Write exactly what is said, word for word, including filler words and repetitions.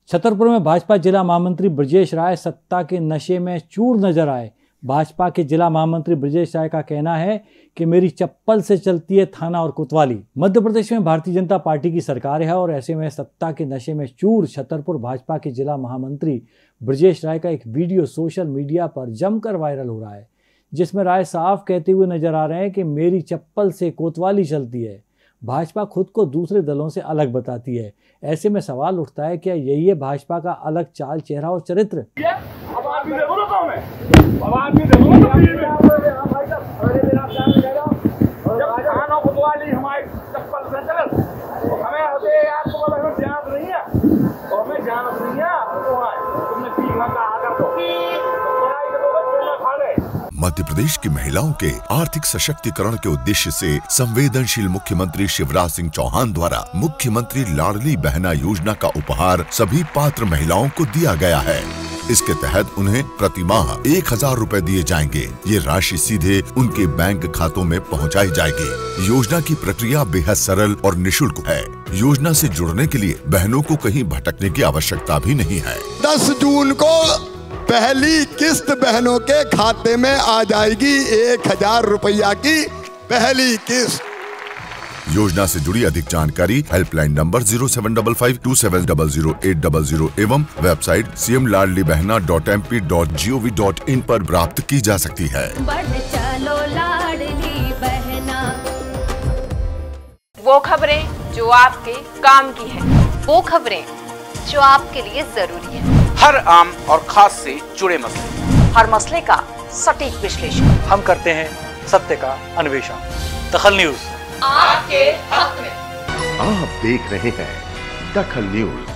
छतरपुर में भाजपा जिला महामंत्री ब्रजेश राय सत्ता के नशे में चूर नजर आए। भाजपा के जिला महामंत्री ब्रजेश राय का कहना है कि मेरी चप्पल से चलती है थाना और कोतवाली। मध्य प्रदेश में भारतीय जनता पार्टी की सरकार है और ऐसे में सत्ता के नशे में चूर छतरपुर भाजपा के जिला महामंत्री ब्रजेश राय का एक वीडियो सोशल मीडिया पर जमकर वायरल हो रहा है, जिसमें राय साफ कहते हुए नजर आ रहे हैं कि मेरी चप्पल से कोतवाली चलती है। भाजपा खुद को दूसरे दलों से अलग बताती है। ऐसे में सवाल उठता है, क्या यही है भाजपा का अलग चाल, चेहरा और चरित्र? मध्य प्रदेश की महिलाओं के आर्थिक सशक्तिकरण के उद्देश्य से संवेदनशील मुख्यमंत्री शिवराज सिंह चौहान द्वारा मुख्यमंत्री लाडली बहना योजना का उपहार सभी पात्र महिलाओं को दिया गया है। इसके तहत उन्हें प्रति माह एक हजार रूपए दिए जाएंगे। ये राशि सीधे उनके बैंक खातों में पहुंचाई जाएगी। योजना की प्रक्रिया बेहद सरल और निशुल्क है। योजना से जुड़ने के लिए बहनों को कहीं भटकने की आवश्यकता भी नहीं है। दस जून को पहली किस्त बहनों के खाते में आ जाएगी। एक हजार रुपया की पहली किस्त। योजना से जुड़ी अधिक जानकारी helpline number zero seven double five two seven double zero eight double zero एवं website C M Ladli Behna dot M P dot G O V dot in पर प्राप्त की जा सकती है। चलो लाडली बहना। वो खबरें जो आपके काम की है, वो खबरें जो आपके लिए जरूरी है। हर आम और खास से जुड़े मसले, हर मसले का सटीक विश्लेषण हम करते हैं, सत्य का अन्वेषण। दखल न्यूज आपके हक में। आप देख रहे हैं दखल न्यूज।